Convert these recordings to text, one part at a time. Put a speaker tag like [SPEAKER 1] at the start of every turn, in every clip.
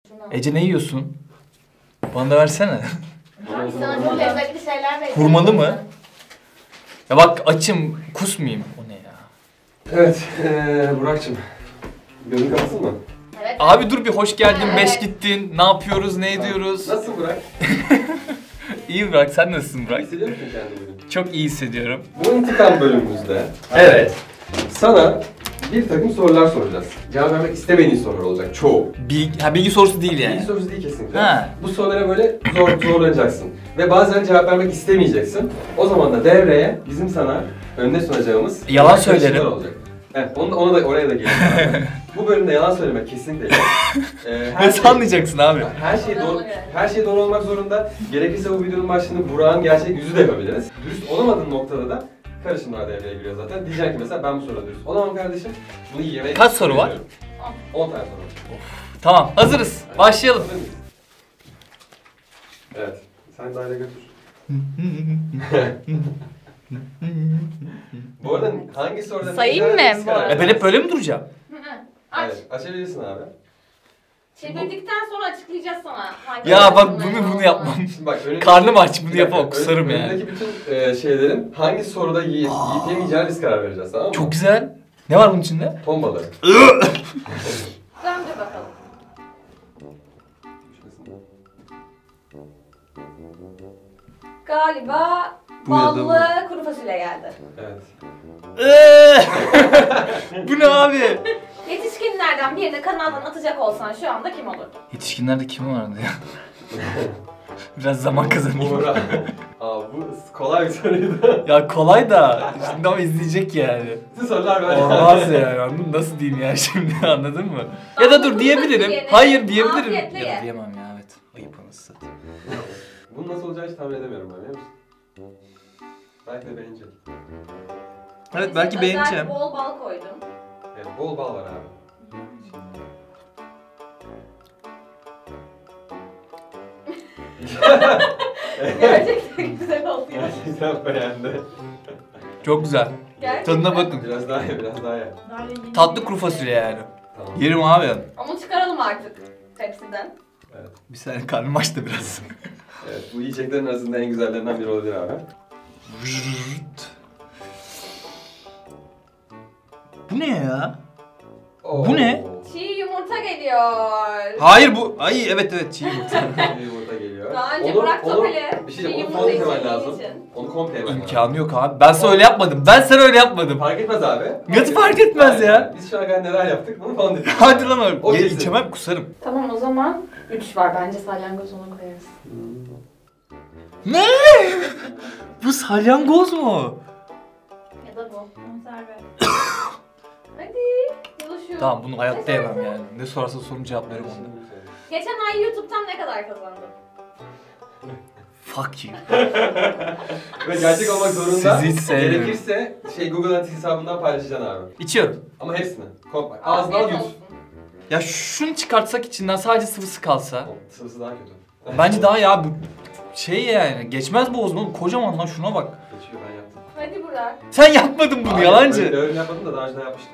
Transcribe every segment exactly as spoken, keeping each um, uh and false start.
[SPEAKER 1] Ece ne yiyorsun? Bana da versene.
[SPEAKER 2] Sana çok lezzetli şeyler bekliyorum.
[SPEAKER 1] Hurmalı mı? Ya bak açım, kusmayayım. O ne ya?
[SPEAKER 3] Evet, ee, Burak'cığım. Gözün kapatsın mı?
[SPEAKER 2] Evet.
[SPEAKER 1] Abi dur bir hoş geldin,
[SPEAKER 2] Evet.
[SPEAKER 1] beş gittin. Ne yapıyoruz, ne ediyoruz?
[SPEAKER 3] Nasılsın Burak?
[SPEAKER 1] İyi Burak, sen nasılsın Burak?
[SPEAKER 3] Hissediyor musun kendini?
[SPEAKER 1] Çok iyi hissediyorum.
[SPEAKER 3] Bu intikam bölümümüzde
[SPEAKER 1] Evet.
[SPEAKER 3] sana bir takım sorular soracağız. Cevap vermek istemediğin sorular olacak, çoğu.
[SPEAKER 1] Bilgi, ha, bilgi sorusu değil yani.
[SPEAKER 3] Bilgi sorusu değil kesinlikle.
[SPEAKER 1] Ha.
[SPEAKER 3] Bu sorulara böyle zor, zorlanacaksın. Ve bazen cevap vermek istemeyeceksin. O zaman da devreye bizim sana önüne sunacağımız...
[SPEAKER 1] Yalan
[SPEAKER 3] karşılaşmalar
[SPEAKER 1] söylerim.
[SPEAKER 3] olacak. Evet, onu, onu da oraya da gelelim. Bu bölümde yalan söylemek kesinlikle yok. Ee, her
[SPEAKER 1] Nasıl
[SPEAKER 3] şey-
[SPEAKER 1] anlayacaksın abi?
[SPEAKER 3] Her şey doğru, her şey doğru olmak zorunda. Gerekirse bu videonun başlığını Burak'ın gerçek yüzü de yapabiliriz. Dürüst olamadığın noktada da karışımlar devreye giriyor zaten. Diyeceksin ki mesela ben bu soruda dürüst olamam kardeşim. Bunu yemeğe...
[SPEAKER 1] Kaç soru var?
[SPEAKER 3] on tane soru var.
[SPEAKER 1] Tamam, hazırız. Başlayalım.
[SPEAKER 3] Hazır mıyız? Evet. Sen daire götür. Bu arada hangi soruda...
[SPEAKER 2] Sayayım
[SPEAKER 3] ne
[SPEAKER 2] mı
[SPEAKER 3] cevap
[SPEAKER 2] bu arada?
[SPEAKER 3] verdiğiniz
[SPEAKER 1] E ben hep böyle mi duracağım?
[SPEAKER 2] Hı hı. Aç.
[SPEAKER 3] Evet, açabilirsin abi.
[SPEAKER 2] Çevirdikten sonra açıklayacağız sana. Hangi
[SPEAKER 1] Ya bak
[SPEAKER 2] versiyonları
[SPEAKER 1] bunu bunu
[SPEAKER 2] olduğunu.
[SPEAKER 1] yapmam.
[SPEAKER 3] Şimdi bak önündeki...
[SPEAKER 1] Karnım aç, bunu
[SPEAKER 3] Bir dakika,
[SPEAKER 1] yapamam, kusarım
[SPEAKER 3] ön-
[SPEAKER 1] yani.
[SPEAKER 3] Önündeki bütün e, şeylerin hangi soruda yiyip, yiyip yemeyeceğine biz karar vereceğiz, tamam mı?
[SPEAKER 1] Çok güzel. Ne var bunun içinde?
[SPEAKER 3] Ton balığı.
[SPEAKER 2] Döndür bakalım. Galiba
[SPEAKER 1] Bu ya da bu.
[SPEAKER 2] ballı kuru fasulye geldi.
[SPEAKER 3] Evet.
[SPEAKER 1] Eee! Bu ne abi?
[SPEAKER 2] Yetişkinlerden birini kanaldan atacak olsan şu anda kim olurdu?
[SPEAKER 1] Yetişkinlerde kim vardı ya? Biraz zaman kazanayım.
[SPEAKER 3] Buğra. Aa bu kolay bir soruydu.
[SPEAKER 1] Ya kolay da şimdi ama izleyecek yani.
[SPEAKER 3] Bütün sorular böyle.
[SPEAKER 1] Olmaz yani. Anladın? Nasıl diyeyim ya şimdi, anladın mı? Ya da dur diyebilirim. Hayır diyebilirim.
[SPEAKER 2] Afiyetle
[SPEAKER 1] Ya da
[SPEAKER 2] ye.
[SPEAKER 1] diyemem ya, evet. Ayıp anasını satayım.
[SPEAKER 3] Bunun nasıl olacağını hiç tahmin edemiyorum ben, biliyor musun? Belki de beğenecek.
[SPEAKER 1] Evet belki
[SPEAKER 2] Özel
[SPEAKER 1] beğeneceğim.
[SPEAKER 2] bol bal koydum.
[SPEAKER 3] Evet, bol bal var abi.
[SPEAKER 2] Gerçekten güzel oldu ya.
[SPEAKER 3] Gerçekten beğendi.
[SPEAKER 1] Çok güzel.
[SPEAKER 2] Gerçekten.
[SPEAKER 1] Tadına bakın.
[SPEAKER 3] Biraz daha ye, biraz daha ye.
[SPEAKER 1] Tatlı kuru fasulye yani.
[SPEAKER 3] Tamam.
[SPEAKER 1] Yerim abi.
[SPEAKER 2] Onu çıkaralım artık tepsiden.
[SPEAKER 3] Evet.
[SPEAKER 1] Bir saniye karnım açtı biraz.
[SPEAKER 3] Evet, bu yiyeceklerin arasında en güzellerinden biri olabilir abi.
[SPEAKER 1] Bu ne ya?
[SPEAKER 3] Oo.
[SPEAKER 1] Bu ne?
[SPEAKER 2] Çiğ yumurta geliyor.
[SPEAKER 1] Hayır bu. Ay evet evet çiğ yumurta.
[SPEAKER 3] Bir yumurta geliyor.
[SPEAKER 2] Daha önce
[SPEAKER 3] Onu-
[SPEAKER 2] Burak
[SPEAKER 3] onu-
[SPEAKER 2] Topal'i
[SPEAKER 3] Bir şey
[SPEAKER 2] çiğ
[SPEAKER 3] diyeyim, onu
[SPEAKER 2] yumurta
[SPEAKER 3] komple yemen
[SPEAKER 2] içirdiği
[SPEAKER 3] lazım.
[SPEAKER 2] için.
[SPEAKER 3] Onu komple yemen lazım.
[SPEAKER 1] İmkanı yok abi. Ben sana öyle yapmadım. Ben sana öyle yapmadım.
[SPEAKER 3] Fark etmez abi.
[SPEAKER 1] Nasıl fark etmez ya?
[SPEAKER 3] Biz şu an kadar neler yaptık bunu falan dedik.
[SPEAKER 1] Hadi lan öyle.
[SPEAKER 3] O
[SPEAKER 1] Ye-
[SPEAKER 3] kesin.
[SPEAKER 1] İçemem kusarım.
[SPEAKER 2] Tamam o zaman üç var bence salyangoz ona koyarız.
[SPEAKER 1] Ne? Bu salyangoz mu?
[SPEAKER 2] Ya da bu. Konserve. Hadi. Buluşuyoruz.
[SPEAKER 1] Tamam bunu hayatta yemem yani. Ne sorarsa sorun cevaplarım onda.
[SPEAKER 2] Geçen ay YouTube'dan ne kadar kazandın?
[SPEAKER 1] Fuck you.
[SPEAKER 3] Ve gerçek olmak zorunda.
[SPEAKER 1] Sizi hiç sevmiyorum.
[SPEAKER 3] Gerekirse şey Google Analytics hesabından paylaşacaksın abi.
[SPEAKER 1] İçiyorum.
[SPEAKER 3] Ama hepsini. Komple. Ağzına al
[SPEAKER 2] Afiyet
[SPEAKER 3] yut.
[SPEAKER 2] olsun.
[SPEAKER 1] Ya şunu çıkartsak içinden sadece sıvısı kalsa.
[SPEAKER 3] O Sıvısı daha kötü.
[SPEAKER 1] Bence daha ya bu şey yani geçmez bu oğlum. Kocaman lan şuna bak.
[SPEAKER 3] Geçiyor, ben yaptım.
[SPEAKER 2] Hadi Burak.
[SPEAKER 1] Sen yapmadın bunu
[SPEAKER 3] Hayır,
[SPEAKER 1] yalancı.
[SPEAKER 3] Öyle, öyle yapmadım da daha önce yapmıştım.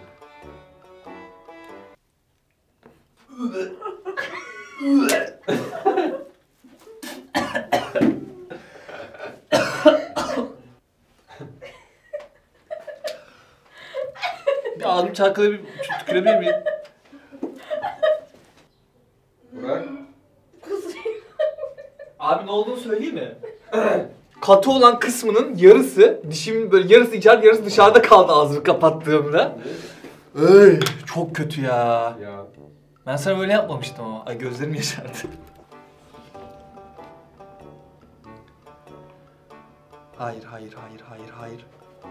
[SPEAKER 1] Bir ağzım çalkala bir tükürebilir miyim?
[SPEAKER 3] Burak.
[SPEAKER 2] Kusayım.
[SPEAKER 1] Abi ne olduğunu söyleyeyim mi? Katı olan kısmının yarısı, dişimin böyle yarısı içeride yarısı dışarıda kaldı ağzımı kapattığımda. Ey, çok kötü ya.
[SPEAKER 3] Ya.
[SPEAKER 1] Ben sana böyle yapmamıştım ama. Ay gözlerim yaşardı. Hayır, hayır, hayır, hayır, hayır.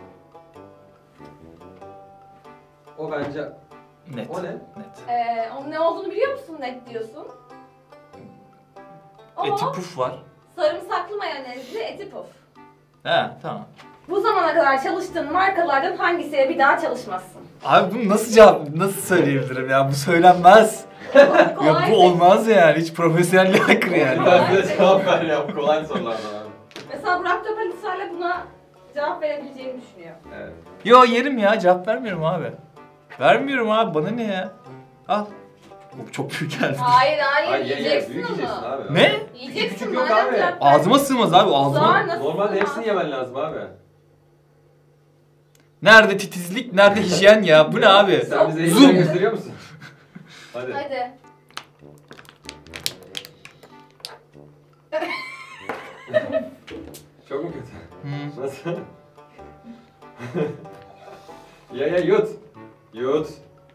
[SPEAKER 3] O bence...
[SPEAKER 1] Net.
[SPEAKER 3] O ne?
[SPEAKER 1] Net.
[SPEAKER 2] Ee, onun ne olduğunu biliyor musun net diyorsun? O
[SPEAKER 1] Eti puf var.
[SPEAKER 2] sarımsaklı mayonezli eti puf.
[SPEAKER 1] He, tamam.
[SPEAKER 2] Bu zamana kadar çalıştığın markalardan hangisiyle bir daha çalışmazsın?
[SPEAKER 1] Abi bunu nasıl cevap, nasıl söyleyebilirim ya? Bu söylenmez. Ya
[SPEAKER 2] Kolay
[SPEAKER 1] bu olmaz yani. Hiç profesyonelliğe aykırı yani.
[SPEAKER 3] Ben size cevap ver ya. Kolay sorulardan abi.
[SPEAKER 2] Mesela Burak Topal ısrarla buna cevap verebileceğini düşünüyor.
[SPEAKER 3] Evet.
[SPEAKER 1] Yo yerim ya, cevap vermiyorum abi. Vermiyorum abi, bana ne ya? Al. Bu çok büyük geldi.
[SPEAKER 2] Hayır hayır
[SPEAKER 3] Ay ye ye
[SPEAKER 2] yiyeceksin
[SPEAKER 3] büyük yiyeceksin
[SPEAKER 2] onu.
[SPEAKER 3] abi.
[SPEAKER 1] Ne?
[SPEAKER 2] Yiyeceksin
[SPEAKER 3] Küçük yok
[SPEAKER 2] madem
[SPEAKER 3] abi.
[SPEAKER 2] cevap
[SPEAKER 1] Ağzıma
[SPEAKER 2] verdin.
[SPEAKER 1] sığmaz abi ağzıma.
[SPEAKER 2] Sığar, nasıl
[SPEAKER 3] Normalde
[SPEAKER 2] sığmaz?
[SPEAKER 3] hepsini yemen lazım abi.
[SPEAKER 1] Nerede titizlik, nerede hijyen ya? Bu ne abi?
[SPEAKER 3] Sen bize
[SPEAKER 1] Zoom.
[SPEAKER 3] hijyen gösteriyor musun? Hadi.
[SPEAKER 2] Hadi.
[SPEAKER 3] Çok mu kötü?
[SPEAKER 1] Hmm.
[SPEAKER 3] Nasıl? Ya ya yut. Yut.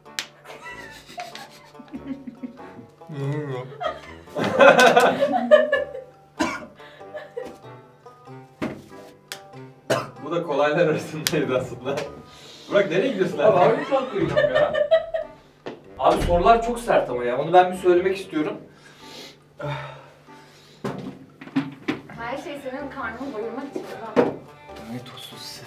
[SPEAKER 3] Bu da kolaylar arasındaydı aslında. Burak nereye gidiyorsun abi?
[SPEAKER 1] Abi abi çok duyuyorum ya. Abi sorular çok sert ama ya. Onu ben bir söylemek istiyorum.
[SPEAKER 2] Her şey senin karnını doyurmak için. Tamam.
[SPEAKER 1] Ne tuzsuz.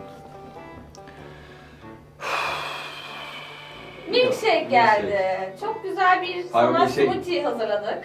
[SPEAKER 2] Milkshake geldi. Çok güzel bir
[SPEAKER 3] Hayır,
[SPEAKER 2] sana
[SPEAKER 3] milkshake.
[SPEAKER 2] smoothie hazırladık.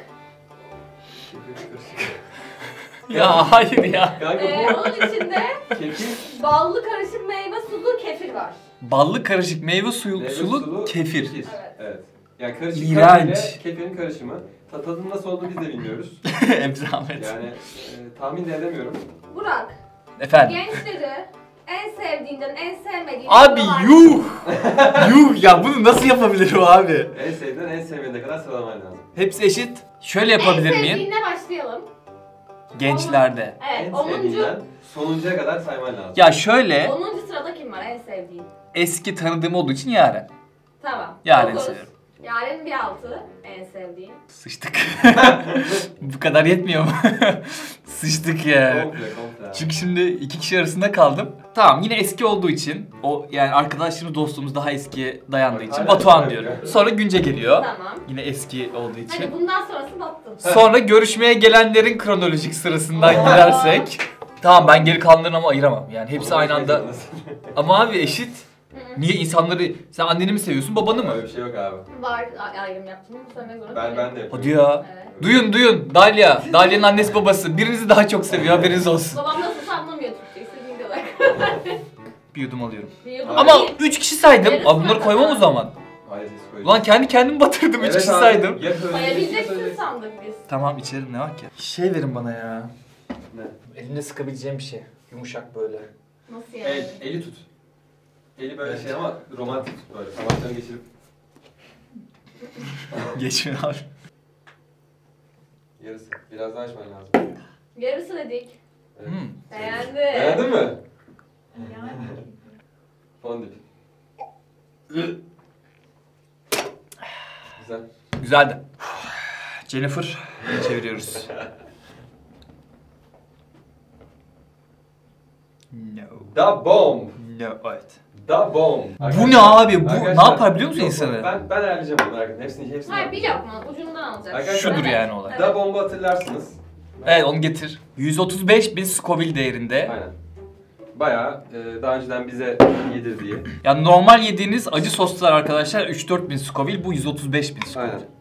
[SPEAKER 1] Ya hayır ya.
[SPEAKER 3] Kanka
[SPEAKER 2] Ee,
[SPEAKER 3] bu
[SPEAKER 2] onun içinde
[SPEAKER 3] kefir,
[SPEAKER 2] ballı karışık meyve sulu kefir var.
[SPEAKER 1] Ballı karışık meyve suyu,
[SPEAKER 3] meyve
[SPEAKER 1] sulu,
[SPEAKER 3] sulu,
[SPEAKER 1] kefir.
[SPEAKER 2] Evet.
[SPEAKER 3] Evet. Yani karışık
[SPEAKER 1] İğrenç.
[SPEAKER 3] kahveyle kefirin karışımı. Ta- Tadının nasıl olduğunu biz de bilmiyoruz.
[SPEAKER 1] Emzamet.
[SPEAKER 3] Yani e, tahmin de edemiyorum.
[SPEAKER 2] Burak,
[SPEAKER 1] Efendim.
[SPEAKER 2] gençleri en sevdiğinden en sevmediğin
[SPEAKER 1] Abi
[SPEAKER 2] sıralar-
[SPEAKER 1] yuh. Yuh ya bunu nasıl yapabilirim abi?
[SPEAKER 3] En sevdiğin en sevmediğine kadar sıralaman lazım.
[SPEAKER 1] Hepsi eşit. Şöyle yapabilir
[SPEAKER 2] En
[SPEAKER 1] miyim?
[SPEAKER 2] sevdiğinle başlayalım.
[SPEAKER 1] Gençlerde.
[SPEAKER 2] Evet,
[SPEAKER 3] En
[SPEAKER 2] onuncu,
[SPEAKER 3] sevdiğinden sonuncuya kadar sayman lazım.
[SPEAKER 1] Ya şöyle
[SPEAKER 2] onuncu sırada kim var en sevdiğin?
[SPEAKER 1] eski tanıdığım olduğu için Yaren.
[SPEAKER 2] Tamam.
[SPEAKER 1] Yaren'i
[SPEAKER 2] dokuz.
[SPEAKER 1] seviyorum.
[SPEAKER 2] Yaren bir altı en sevdiğin.
[SPEAKER 1] Sıçtık. Bu kadar yetmiyor mu? Sıçtık ya.
[SPEAKER 3] Komple komple.
[SPEAKER 1] Çünkü şimdi iki kişi arasında kaldım. Tamam yine eski olduğu için o yani arkadaşlarımız dostluğumuz daha eskiye dayandığı için
[SPEAKER 3] Hala
[SPEAKER 1] Batuhan
[SPEAKER 3] hala
[SPEAKER 1] diyorum.
[SPEAKER 3] yapıyor.
[SPEAKER 1] Sonra Günce geliyor.
[SPEAKER 2] Tamam.
[SPEAKER 1] Yine eski olduğu için.
[SPEAKER 2] Hadi bundan sonrası battın.
[SPEAKER 1] Sonra görüşmeye gelenlerin kronolojik sırasından gidersek. Tamam ben geri kalanlarını ama ayıramam. Yani hepsi aynı anda. Ama abi eşit. Niye insanları sen anneni mi seviyorsun babanı mı?
[SPEAKER 3] Öyle bir şey yok abi.
[SPEAKER 2] Var a- ayrım yaptım ama söylemek zorunda
[SPEAKER 3] Ben
[SPEAKER 2] değilim.
[SPEAKER 3] ben de yapıyorum.
[SPEAKER 1] Hadi ya.
[SPEAKER 2] Evet.
[SPEAKER 1] Duyun duyun Dalia. Dalia'nın annesi babası. Birinizi daha çok seviyor haberiniz olsun.
[SPEAKER 2] Babam nasıl anlamıyor Türkçe istediğin diyorlar.
[SPEAKER 1] Bir yudum alıyorum.
[SPEAKER 2] Bir yudum
[SPEAKER 1] Ama
[SPEAKER 2] değil.
[SPEAKER 1] üç kişi saydım.
[SPEAKER 2] Yarısı
[SPEAKER 1] Abi bunları
[SPEAKER 2] kadar.
[SPEAKER 1] koymam o zaman.
[SPEAKER 3] Hayır siz koyun.
[SPEAKER 1] Ulan kendi kendimi batırdım. Üç
[SPEAKER 3] Evet
[SPEAKER 1] kişi
[SPEAKER 3] abi,
[SPEAKER 1] saydım.
[SPEAKER 3] ya söyleyeceksin, ya
[SPEAKER 2] Sayabileceksin
[SPEAKER 3] söyleyeceksin.
[SPEAKER 2] sandık biz.
[SPEAKER 1] Tamam içerim ne var ki? Şey verin bana ya.
[SPEAKER 3] Ne?
[SPEAKER 1] Elimde sıkabileceğim bir şey. Yumuşak böyle.
[SPEAKER 2] Nasıl yani?
[SPEAKER 3] El, eli tut. Eli böyle şey ama romantik tut böyle. Parmaklarını geçirip.
[SPEAKER 1] Geçmin abi.
[SPEAKER 3] Yarısı. Biraz daha açman lazım.
[SPEAKER 2] Yarısı dedik.
[SPEAKER 3] Evet.
[SPEAKER 1] Hmm.
[SPEAKER 2] Beğendi.
[SPEAKER 3] Beğendin mi?
[SPEAKER 2] Yani.
[SPEAKER 3] Fondip. Güzel.
[SPEAKER 1] Güzeldi. Jennifer çeviriyoruz. No.
[SPEAKER 3] Da bomb.
[SPEAKER 1] No evet.
[SPEAKER 3] Da bomb.
[SPEAKER 1] Bu ne abi? Bu ne yapar biliyor musun
[SPEAKER 3] yok,
[SPEAKER 1] insanı?
[SPEAKER 3] Ben ben ayarlayacağım onu merak etme. Hepsini hepsini.
[SPEAKER 2] Hayır bir
[SPEAKER 3] yapacağım.
[SPEAKER 2] lokma ucundan alacak.
[SPEAKER 3] Arkadaşlar-
[SPEAKER 1] Şudur
[SPEAKER 2] Evet.
[SPEAKER 1] yani olay.
[SPEAKER 2] Evet.
[SPEAKER 3] Da bomb'u hatırlarsınız.
[SPEAKER 1] Evet onu getir. yüz otuz beş bin Scoville değerinde.
[SPEAKER 3] Aynen. Bayağı e, daha önceden bize yedirdiği.
[SPEAKER 1] Yani normal yediğiniz acı soslar arkadaşlar üç dört bin Scoville, bu yüz otuz beş bin Scoville.
[SPEAKER 3] Aynen.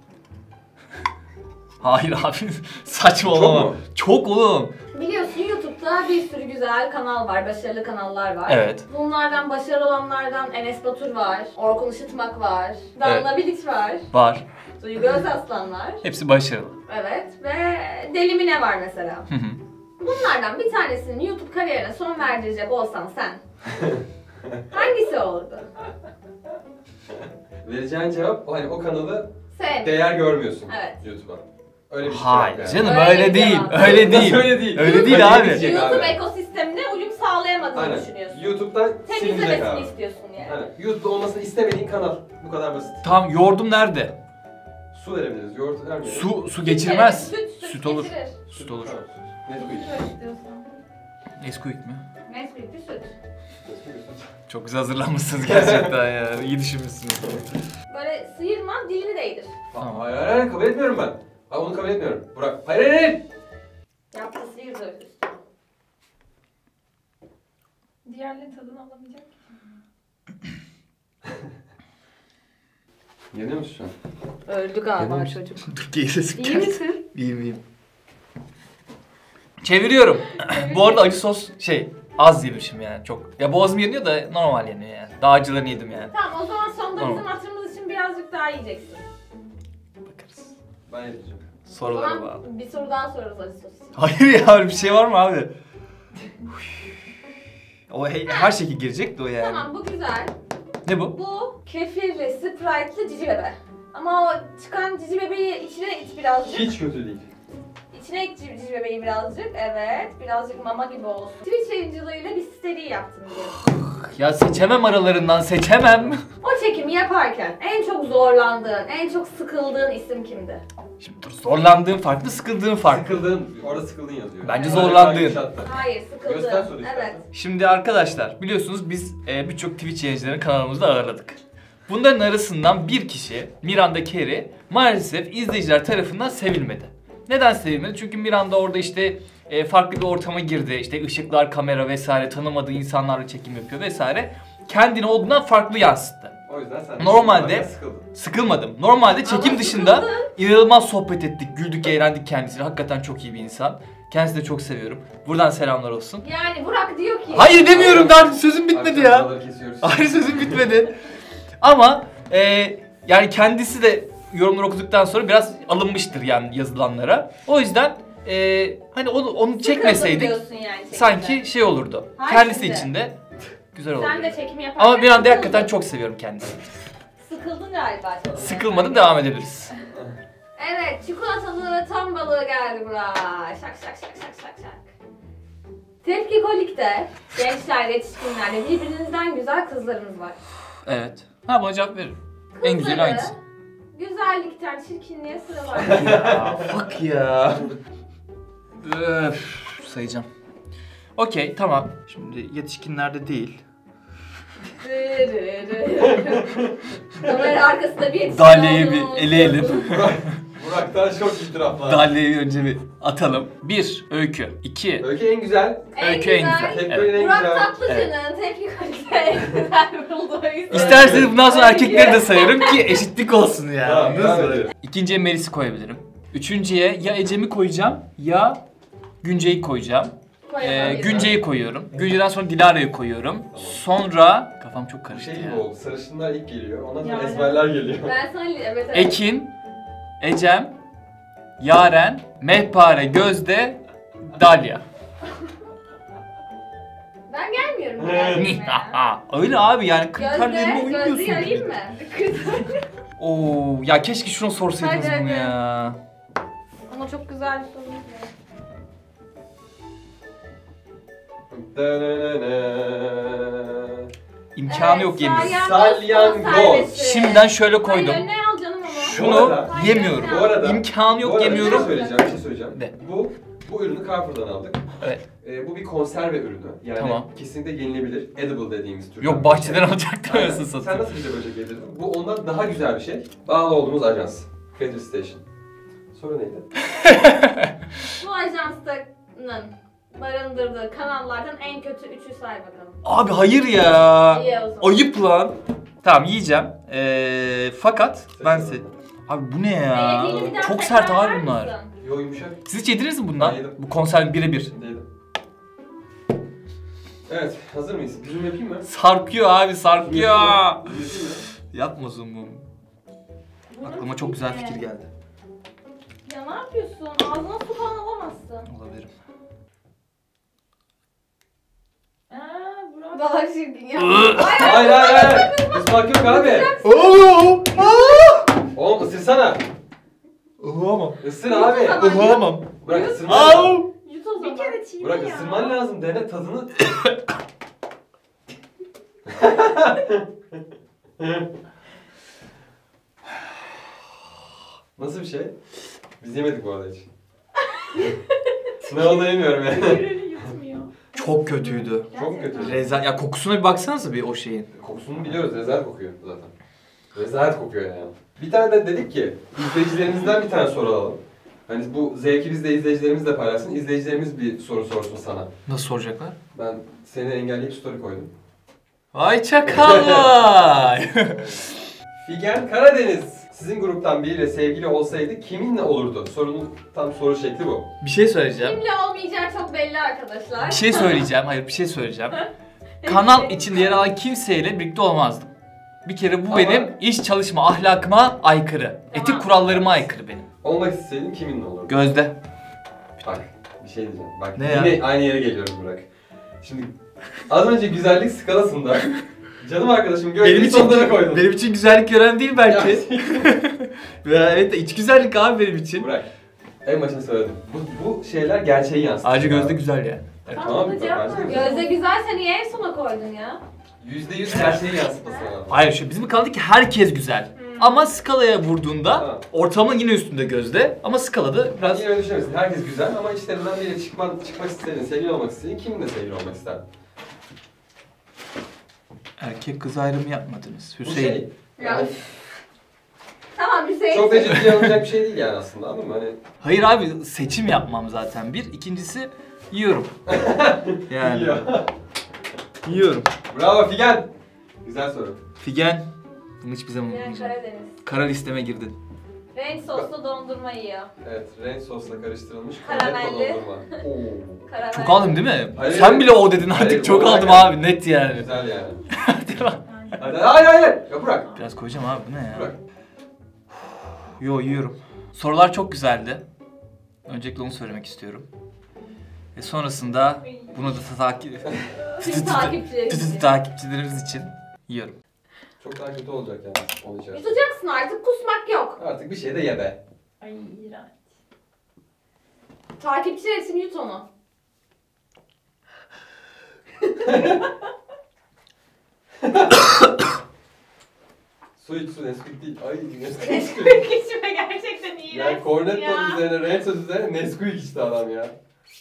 [SPEAKER 1] Hayır abi saçmalama.
[SPEAKER 3] Çok mu?
[SPEAKER 1] Çok oğlum.
[SPEAKER 2] Biliyorsun YouTube'da bir sürü güzel kanal var, başarılı kanallar var.
[SPEAKER 1] Evet.
[SPEAKER 2] Bunlardan başarılı olanlardan Enes Batur var, Orkun Işıtmak var, Danla Bilic var,
[SPEAKER 1] Var.
[SPEAKER 2] Duygu Özaslan var.
[SPEAKER 1] Hepsi başarılı.
[SPEAKER 2] Evet ve Deli Mine var mesela.
[SPEAKER 1] Hı hı.
[SPEAKER 2] Bunlardan bir tanesinin YouTube kariyerine son verdirecek olsan sen hangisi olurdu?
[SPEAKER 3] Vereceğin cevap o hani o kanalı
[SPEAKER 2] Sen.
[SPEAKER 3] değer görmüyorsun
[SPEAKER 2] Evet.
[SPEAKER 3] YouTube'a. Öyle bir şey
[SPEAKER 1] Hayır
[SPEAKER 3] yok yani.
[SPEAKER 1] canım
[SPEAKER 2] Öyle
[SPEAKER 1] öyle
[SPEAKER 2] bir
[SPEAKER 1] değil.
[SPEAKER 2] cevap.
[SPEAKER 1] Öyle değil.
[SPEAKER 3] Nasıl öyle değil?
[SPEAKER 1] Öyle
[SPEAKER 2] YouTube-
[SPEAKER 1] değil abi.
[SPEAKER 3] Diyecek
[SPEAKER 2] YouTube
[SPEAKER 3] abi.
[SPEAKER 2] ekosistemine uyum sağlayamadığını
[SPEAKER 3] Aynen.
[SPEAKER 2] düşünüyorsun.
[SPEAKER 3] YouTube'dan silinecek
[SPEAKER 2] Temizlemesini
[SPEAKER 3] abi.
[SPEAKER 2] istiyorsun yani.
[SPEAKER 3] Aynen. YouTube'da olmasını istemediğin kanal. Bu kadar basit.
[SPEAKER 1] Tamam yoğurdum nerede?
[SPEAKER 3] Su verebiliriz. Yoğurt vermeyelim.
[SPEAKER 1] Su su geçirmez.
[SPEAKER 2] Süt, süt,
[SPEAKER 1] Süt olur.
[SPEAKER 2] getirir.
[SPEAKER 1] Süt olur.
[SPEAKER 3] Tamam. Ne koyayım?
[SPEAKER 2] Süt istiyorsan.
[SPEAKER 1] Nesquik mi?
[SPEAKER 2] Nesquik'li süt.
[SPEAKER 1] Çok güzel hazırlanmışsınız gerçekten ya. İyi düşünmüşsünüz.
[SPEAKER 2] Böyle sıyırma, dilini değdir.
[SPEAKER 3] Tamam. Hayır hayır hayır kabul etmiyorum ben. Abi bunu kabul etmiyorum. Burak. Hayır hayır hayır.
[SPEAKER 2] Yaptı sıyırdı üstü. Diğerlerinin tadını alamayacak ki.
[SPEAKER 3] Yeniyor musun şu an?
[SPEAKER 2] Öldü galiba
[SPEAKER 3] Yemin
[SPEAKER 2] çocuk.
[SPEAKER 1] Dur geyresim
[SPEAKER 2] İyi misin?
[SPEAKER 1] İyiyim iyiyim. Çeviriyorum. Bu arada acı sos şey az yemişim yani çok. Ya boğazım yanıyor da normal yanıyor yani. Daha acılarını yedim yani.
[SPEAKER 2] Tamam o zaman sonda
[SPEAKER 1] Tamam.
[SPEAKER 2] bizim hatırımız için birazcık daha yiyeceksin.
[SPEAKER 3] Ben yapacağım.
[SPEAKER 2] O
[SPEAKER 1] Sorulara
[SPEAKER 2] zaman
[SPEAKER 1] bağlı.
[SPEAKER 2] bir soru daha sorarız Ali Sos.
[SPEAKER 1] Hayır ya öyle bir şey var mı abi? O he- her şekil girecek de o yani.
[SPEAKER 2] Tamam bu güzel.
[SPEAKER 1] Ne bu?
[SPEAKER 2] Bu kefirli, sprite'lı cici bebe. Ama o çıkan cici bebeği içine iç birazcık.
[SPEAKER 3] Hiç kötü değil.
[SPEAKER 2] İçine iç cici bebeği birazcık. Evet. Birazcık mama gibi olsun. Twitch yayıncılığıyla bir seri yaptım biliyorsun.
[SPEAKER 1] Ya seçemem aralarından seçemem.
[SPEAKER 2] O çekimi yaparken en çok zorlandığın, en çok sıkıldığın isim kimdi?
[SPEAKER 1] Şimdi dur, zorlandığın farklı, sıkıldığın farklı.
[SPEAKER 3] Sıkıldığın, orada sıkıldığın yazıyor.
[SPEAKER 1] Bence
[SPEAKER 3] Yani
[SPEAKER 1] zorlandığın.
[SPEAKER 3] hangi şartta?
[SPEAKER 2] Hayır, sıkıldığın.
[SPEAKER 3] Göster soru istersen.
[SPEAKER 2] Evet.
[SPEAKER 1] Şimdi arkadaşlar biliyorsunuz biz e, birçok Twitch yayıncılarını kanalımızda ağırladık. Bunların arasından bir kişi Miranda Kerry maalesef izleyiciler tarafından sevilmedi. Neden sevilmedi? Çünkü Miranda orada işte e, farklı bir ortama girdi. İşte ışıklar, kamera vesaire tanımadığı insanlarla çekim yapıyor vesaire. Kendini olduğundan farklı yansıttı.
[SPEAKER 3] O yüzden sen
[SPEAKER 1] Normalde-
[SPEAKER 3] sıkıldın.
[SPEAKER 1] Sıkılmadım. Normalde çekim
[SPEAKER 2] Ama
[SPEAKER 1] dışında
[SPEAKER 2] sıkıldın.
[SPEAKER 1] inanılmaz sohbet ettik, güldük, eğlendik kendisiyle. Hakikaten çok iyi bir insan. Kendisini de çok seviyorum. Buradan selamlar olsun.
[SPEAKER 2] Yani Burak diyor ki...
[SPEAKER 1] Hayır demiyorum, daha sözüm bitmedi
[SPEAKER 3] Abi,
[SPEAKER 1] ya.
[SPEAKER 3] buraları kesiyoruz.
[SPEAKER 1] Hayır sözüm bitmedi. Ama e, yani kendisi de yorumları okuduktan sonra biraz alınmıştır yani yazılanlara. O yüzden e, hani onu, onu
[SPEAKER 2] Sıkıldın
[SPEAKER 1] çekmeseydik
[SPEAKER 2] diyorsun yani çekimde.
[SPEAKER 1] sanki şey olurdu.
[SPEAKER 2] Hayır,
[SPEAKER 1] Kendisi
[SPEAKER 2] şimdi.
[SPEAKER 1] için de güzel olurdu.
[SPEAKER 2] Sen de çekim yaparken
[SPEAKER 1] Ama bir anda
[SPEAKER 2] sıkıldın.
[SPEAKER 1] hakikaten çok seviyorum kendisini.
[SPEAKER 2] Sıkıldın galiba. çok.
[SPEAKER 1] Sıkılmadım, devam edebiliriz.
[SPEAKER 2] Evet, çikolatalı ton balığı geldi Burak. Şak şak şak şak şak şak. Tepki Kolik'te gençler, yetişkinlerde birbirinizden güzel kızlarımız var.
[SPEAKER 1] Evet. Ha, buna cevap veririm. En güzeli
[SPEAKER 2] Kızları
[SPEAKER 1] hangisi?
[SPEAKER 2] Güzellikten çirkinliğe sıralar.
[SPEAKER 1] Ya fuck ya. Öf, sayacağım. Okey, tamam. Şimdi yetişkinlerde değil.
[SPEAKER 2] Kamera arkasında bir yetişkin
[SPEAKER 1] Dalya'yı bir
[SPEAKER 2] olduğunu
[SPEAKER 1] eleyelim.
[SPEAKER 2] unutuyorsun.
[SPEAKER 3] Burak'tan çok itiraflar.
[SPEAKER 1] Dalya'yı önce bir atalım. Bir, Öykü. İki,
[SPEAKER 3] Öykü en güzel.
[SPEAKER 1] Öykü en güzel.
[SPEAKER 3] Tepkilerin en
[SPEAKER 2] Burak
[SPEAKER 3] güzel.
[SPEAKER 2] Tatlıcı'nın Tepki Kolik'te en güzel bulduğu isim.
[SPEAKER 1] İsterseniz bundan sonra erkekleri de sayarım ki eşitlik olsun ya.
[SPEAKER 3] Tamam,
[SPEAKER 1] Anladınız
[SPEAKER 3] devam
[SPEAKER 1] mı?
[SPEAKER 3] edelim.
[SPEAKER 1] İkinciye Melis'i koyabilirim. Üçüncüye ya Ecem'i koyacağım ya Günce'yi koyacağım. Ee,
[SPEAKER 2] Koyamayız.
[SPEAKER 1] Günce'yi koyuyorum. Günce'den sonra Dilara'yı koyuyorum. Sonra kafam çok
[SPEAKER 3] Bir
[SPEAKER 1] karıştı
[SPEAKER 3] şey
[SPEAKER 1] ya.
[SPEAKER 3] gibi oldu. Sarışınlar ilk geliyor. Ondan sonra
[SPEAKER 2] Yani.
[SPEAKER 3] ezberler geliyor.
[SPEAKER 2] Ben sana evet evet.
[SPEAKER 1] Ekin, Ecem, Yaren, Mehpare, Gözde, Dalya.
[SPEAKER 2] Ben gelmiyorum.
[SPEAKER 3] Evet.
[SPEAKER 2] gerçekten.
[SPEAKER 1] Öyle abi yani kriterlerime
[SPEAKER 2] Gözde, Gözde'yi
[SPEAKER 1] uymuyorsun.
[SPEAKER 2] arayayım mı?
[SPEAKER 1] Oo ya keşke şunu sorsaydınız
[SPEAKER 2] Hadi,
[SPEAKER 1] bunu
[SPEAKER 2] hadi.
[SPEAKER 1] ya.
[SPEAKER 2] Ama çok güzel bir soru.
[SPEAKER 1] İmkanı yok yemin.
[SPEAKER 3] Salyangoz.
[SPEAKER 1] Şimdiden şöyle koydum.
[SPEAKER 2] Hayır, ne al canım ama.
[SPEAKER 1] Şunu
[SPEAKER 3] Bu arada-
[SPEAKER 1] yemiyorum.
[SPEAKER 3] Bu arada
[SPEAKER 1] İmkanı
[SPEAKER 3] Bu
[SPEAKER 1] yok
[SPEAKER 3] arada
[SPEAKER 1] yemiyorum.
[SPEAKER 3] Bir şey söyleyeceğim, bir şey söyleyeceğim.
[SPEAKER 1] Ne?
[SPEAKER 3] Bu bu ürünü Carrefour'dan aldık.
[SPEAKER 1] Evet.
[SPEAKER 3] Ee, bu bir konserve ürünü. Yani
[SPEAKER 1] Tamam.
[SPEAKER 3] kesinlikle yenilebilir. Edible dediğimiz tür.
[SPEAKER 1] Yok bahçeden alacaktım
[SPEAKER 3] Aynen.
[SPEAKER 1] anasını
[SPEAKER 3] Sen
[SPEAKER 1] satayım.
[SPEAKER 3] nasıl bize böcek yedirdin? Bu ondan daha güzel bir şey. Bağlı olduğumuz ajans. Creative Station. Soru neydi?
[SPEAKER 2] Bu ajansının barındırdığı kanallardan en kötü üçü say bakalım.
[SPEAKER 1] Abi hayır ya.
[SPEAKER 2] İyi o zaman.
[SPEAKER 1] Ayıp lan. Tamam yiyeceğim. Ee, fakat ben size... Abi bu ne ya?
[SPEAKER 2] Yediğini bir daha
[SPEAKER 1] Çok
[SPEAKER 2] tekrar
[SPEAKER 1] sert
[SPEAKER 2] eder
[SPEAKER 1] abi bunlar.
[SPEAKER 2] misin?
[SPEAKER 3] Yo yumuşak.
[SPEAKER 1] Siz hiç yediniz mi bundan?
[SPEAKER 3] Ben yedim.
[SPEAKER 1] Bu konserve birebir.
[SPEAKER 3] Değilim. Evet, hazır mıyız? Zoom yapayım mı?
[SPEAKER 1] Sarkıyor abi sarkıyor.
[SPEAKER 3] Zoom yapayım mı?
[SPEAKER 1] Yapma zoom'u.
[SPEAKER 2] Bu
[SPEAKER 1] Aklıma
[SPEAKER 2] nasıl
[SPEAKER 1] çok güzel
[SPEAKER 2] bir şey?
[SPEAKER 1] fikir geldi.
[SPEAKER 2] Ya ne yapıyorsun? Ağzına su falan alamazsın.
[SPEAKER 1] Olabilirim.
[SPEAKER 2] Aaa Burak. Daha şirkin ya.
[SPEAKER 3] Hayır hayır hayır. Ismak yok abi.
[SPEAKER 1] Oo!
[SPEAKER 3] Oğlum ısırsana.
[SPEAKER 1] Ihlamam.
[SPEAKER 3] Isır abi.
[SPEAKER 1] Ihlamam.
[SPEAKER 3] Bırak ısırman lazım.
[SPEAKER 1] Au!
[SPEAKER 2] Yut o zaman.
[SPEAKER 4] Bir kere çiğne
[SPEAKER 3] Bırak
[SPEAKER 4] ya.
[SPEAKER 3] ısırman lazım. Dene tadını. Nasıl bir şey? Biz yemedik bu arada hiç. Ne olduğunu bilmiyorum yani.
[SPEAKER 4] Ürünü yutmuyor.
[SPEAKER 1] Çok kötüydü.
[SPEAKER 3] Çok kötü.
[SPEAKER 1] Rezalet. Ya kokusuna bir baksanıza bir o şeyin.
[SPEAKER 3] Kokusunu biliyoruz. Rezalet kokuyor zaten. Rezalet kokuyor yani. Bir tane de dedik ki izleyicilerimizden bir tane soru alalım. Hani bu zevki biz de izleyicilerimizle paylaşsın. İzleyicilerimiz bir soru sorsun sana.
[SPEAKER 1] Nasıl soracaklar?
[SPEAKER 3] Ben seni engelleyip story koydum.
[SPEAKER 1] Vay çakal vay.
[SPEAKER 3] Figen Karadeniz. Sizin gruptan biriyle sevgili olsaydı kiminle olurdu? Sorunun tam soru şekli bu.
[SPEAKER 1] Bir şey söyleyeceğim.
[SPEAKER 2] Kimle olmayacağı çok belli arkadaşlar.
[SPEAKER 1] Bir şey söyleyeceğim. Hayır bir şey söyleyeceğim. Kanal içinde yer alan kimseyle birlikte olmazdım. Bir kere bu
[SPEAKER 3] Ama-
[SPEAKER 1] benim iş çalışma ahlakıma aykırı. Etik
[SPEAKER 2] Tamam.
[SPEAKER 1] kurallarıma aykırı benim.
[SPEAKER 3] Olmak isteseydin kiminle olurdu?
[SPEAKER 1] Gözde.
[SPEAKER 3] Bak bir şey diyeceğim. Bak
[SPEAKER 1] Ne
[SPEAKER 3] yine
[SPEAKER 1] ya?
[SPEAKER 3] aynı yere geliyoruz Burak. Şimdi az önce güzellik skalasında canım arkadaşım Gözde'yi sonlara koydum.
[SPEAKER 1] benim için güzellik gören değil belki. Ya, evet iç güzellik abi benim için.
[SPEAKER 3] Burak en başına söyledim. Bu, bu şeyler gerçeği yansıtıyor.
[SPEAKER 1] Ayrıca Gözde
[SPEAKER 3] abi.
[SPEAKER 1] güzel ya. Evet.
[SPEAKER 3] Tamam,
[SPEAKER 2] Tamam, cevap
[SPEAKER 3] bence
[SPEAKER 2] ver.
[SPEAKER 3] güzel.
[SPEAKER 2] Gözde güzelse niye en sona koydun ya?
[SPEAKER 3] Yüzde yüz gerçeği yansıtması lazım.
[SPEAKER 1] Hayır şu bizim kanalda ki herkes güzel. Ama skalaya vurduğunda
[SPEAKER 3] Tamam.
[SPEAKER 1] ortalamanın yine üstünde Gözde ama skalada
[SPEAKER 3] Ben
[SPEAKER 1] biraz...
[SPEAKER 3] yine öyle düşünmesin. Herkes güzel ama içlerinden biri çıkman, çıkmak istediğin, sevgili olmak istediğin kiminle sevgili olmak isterdin?
[SPEAKER 1] Erkek kız ayrımı yapmadınız.
[SPEAKER 3] Bu
[SPEAKER 1] Hüseyin.
[SPEAKER 3] şey.
[SPEAKER 2] Ya,
[SPEAKER 3] Yani
[SPEAKER 2] Tamam Hüseyin.
[SPEAKER 3] çok da ciddiye alınacak bir şey değil yani aslında, anladın mı? Hani
[SPEAKER 1] Hayır abi seçim yapmam zaten bir. İkincisi yiyorum. Yani
[SPEAKER 3] ya.
[SPEAKER 1] yiyorum.
[SPEAKER 3] Bravo Figen. Güzel soru.
[SPEAKER 1] Figen. Bunu hiçbir zaman
[SPEAKER 2] Yani
[SPEAKER 1] unutmayacağım.
[SPEAKER 2] Karadeniz.
[SPEAKER 1] Kara listeme girdin.
[SPEAKER 2] Renk soslu dondurma yiyor.
[SPEAKER 3] Evet, renk sosla karıştırılmış
[SPEAKER 2] Karamelli.
[SPEAKER 3] cornetto dondurma. Oo.
[SPEAKER 2] Karamel.
[SPEAKER 1] Çok aldım değil mi?
[SPEAKER 3] Hayır,
[SPEAKER 1] Sen
[SPEAKER 3] hayır.
[SPEAKER 1] bile o dedin artık.
[SPEAKER 3] Hayır,
[SPEAKER 1] Çok
[SPEAKER 3] bu
[SPEAKER 1] aldım
[SPEAKER 3] olarak-
[SPEAKER 1] abi net yani.
[SPEAKER 3] Güzel yani.
[SPEAKER 1] Değil mi?
[SPEAKER 3] Hadi hayır hayır. Ya bırak.
[SPEAKER 1] Biraz koyacağım abi bu ne ya?
[SPEAKER 3] Bırak.
[SPEAKER 1] Yo yiyorum. Sorular çok güzeldi. Öncelikle onu söylemek istiyorum. Ve sonrasında bunu da takip
[SPEAKER 2] Tüm takipçilerimiz için.
[SPEAKER 1] takipçilerimiz için yiyorum.
[SPEAKER 3] Çok daha kötü olacak yani onun içerisinde.
[SPEAKER 2] Yutacaksın artık, kusmak yok.
[SPEAKER 3] Artık bir şey de ye be.
[SPEAKER 2] Ay iğrenç. Takipçiler için yut onu.
[SPEAKER 3] Su iç su, Nesquik değil. Ay Nesquik.
[SPEAKER 2] Nesquik içime gerçekten iğrenç
[SPEAKER 3] Yani cornetto
[SPEAKER 2] ya.
[SPEAKER 3] üzerine, renk sos üzerine Nesquik içti adam ya.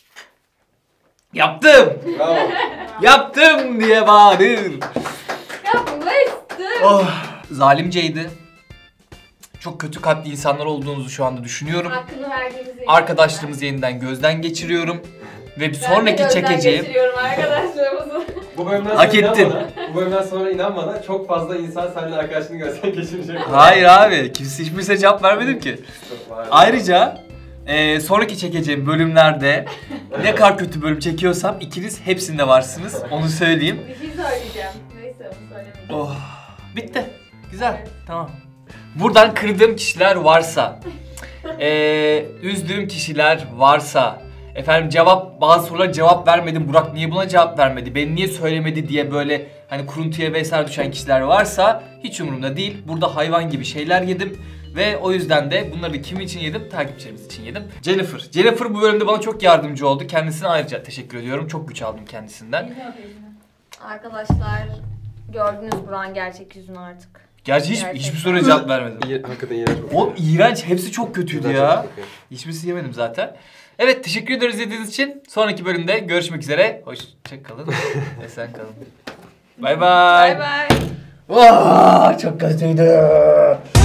[SPEAKER 1] Yaptım!
[SPEAKER 3] Bravo.
[SPEAKER 1] Yaptım diye bağırır.
[SPEAKER 2] Yapmıştım.
[SPEAKER 1] Oh, zalimceydi. Çok kötü kalpli insanlar olduğunuzu şu anda düşünüyorum.
[SPEAKER 2] Hakkını verdiğimizi.
[SPEAKER 1] Arkadaşlarımızı yeniden gözden geçiriyorum. Ve bir
[SPEAKER 2] Ben de
[SPEAKER 1] sonraki
[SPEAKER 2] gözden
[SPEAKER 1] çekeceğim...
[SPEAKER 2] geçiriyorum arkadaşlarımızı.
[SPEAKER 3] Bu bölümden
[SPEAKER 1] Hak
[SPEAKER 3] sonra
[SPEAKER 1] ettin.
[SPEAKER 3] inanmadan, bu bölümden sonra inanmadan çok fazla insan seninle arkadaşlığını gözden geçirecek.
[SPEAKER 1] Hayır abi, kimse hiçbirine cevap vermedim ki.
[SPEAKER 3] Çok var.
[SPEAKER 1] Ayrıca e, sonraki çekeceğim bölümlerde ne kadar kötü bölüm çekiyorsam ikiniz hepsinde varsınız. Onu söyleyeyim.
[SPEAKER 2] Bir şey söyleyeceğim. Neyse onu söylemeyeceğim.
[SPEAKER 1] Oh, bitti. Güzel, tamam. Buradan kırdığım kişiler varsa, e, üzdüğüm kişiler varsa, efendim cevap bazı sorulara cevap vermedim. Burak niye buna cevap vermedi? Ben niye söylemedi diye böyle hani kuruntuya vesaire düşen kişiler varsa hiç umurumda değil. Burada hayvan gibi şeyler yedim. Ve o yüzden de bunları da kim için yedim? Takipçilerimiz için yedim. Jennifer. Jennifer bu bölümde bana çok yardımcı oldu. Kendisine ayrıca teşekkür ediyorum. Çok güç aldım kendisinden.
[SPEAKER 2] Arkadaşlar gördünüz Burak'ın gerçek yüzünü artık.
[SPEAKER 1] Gerçi hiç,
[SPEAKER 2] Gerçekten.
[SPEAKER 1] hiçbir soruya cevap vermedim.
[SPEAKER 3] İyi, hakikaten iğrenç.
[SPEAKER 1] Oğlum iğrenç. Hepsi çok kötüydü
[SPEAKER 3] Güzel,
[SPEAKER 1] ya.
[SPEAKER 3] çok kötü.
[SPEAKER 1] Hiçbirisi yemedim zaten. Evet teşekkür ederiz izlediğiniz için. Sonraki bölümde görüşmek üzere. Hoşça kalın. Esen kalın. Bay bay.
[SPEAKER 2] Bay bay.
[SPEAKER 1] Oh, çok kötüydü.